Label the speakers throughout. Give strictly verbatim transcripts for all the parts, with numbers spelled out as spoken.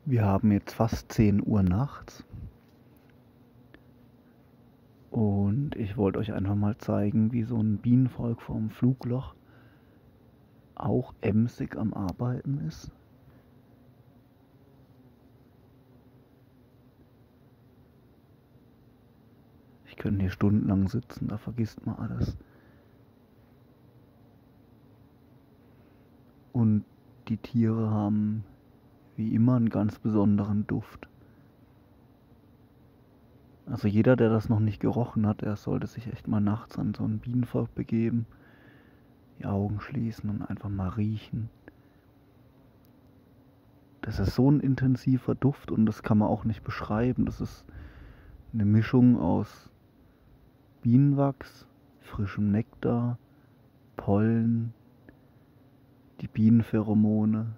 Speaker 1: Wir haben jetzt fast zehn Uhr nachts und ich wollte euch einfach mal zeigen, wie so ein Bienenvolk vom Flugloch auch emsig am Arbeiten ist. Ich könnte hier stundenlang sitzen, da vergisst man alles. Und die Tiere haben wie immer einen ganz besonderen Duft. Also jeder, der das noch nicht gerochen hat, der sollte sich echt mal nachts an so ein Bienenvolk begeben, die Augen schließen und einfach mal riechen. Das ist so ein intensiver Duft und das kann man auch nicht beschreiben. Das ist eine Mischung aus Bienenwachs, frischem Nektar, Pollen, die Bienenpheromone,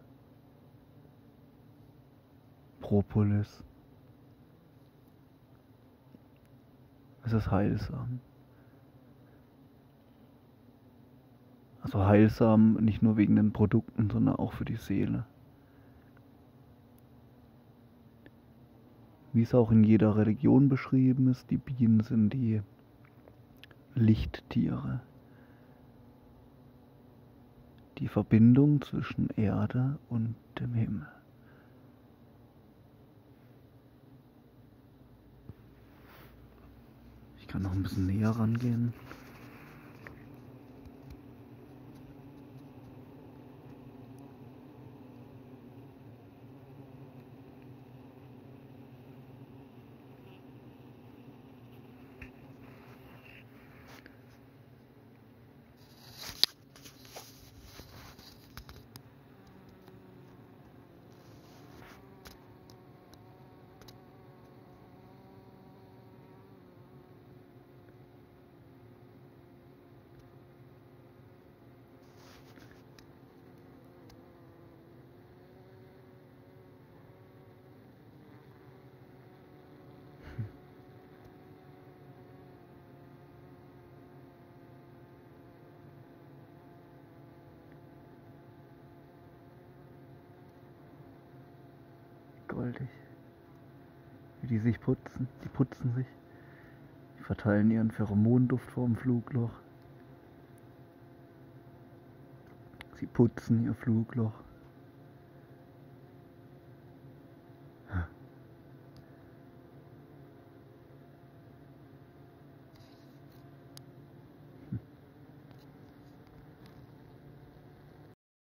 Speaker 1: Propolis. Es ist heilsam. Also heilsam nicht nur wegen den Produkten, sondern auch für die Seele. Wie es auch in jeder Religion beschrieben ist, die Bienen sind die Lichttiere. Die Verbindung zwischen Erde und dem Himmel. Ich kann noch ein bisschen näher rangehen. Goldig. Wie die sich putzen. Die putzen sich. Die verteilen ihren Pheromonduft vorm Flugloch. Sie putzen ihr Flugloch.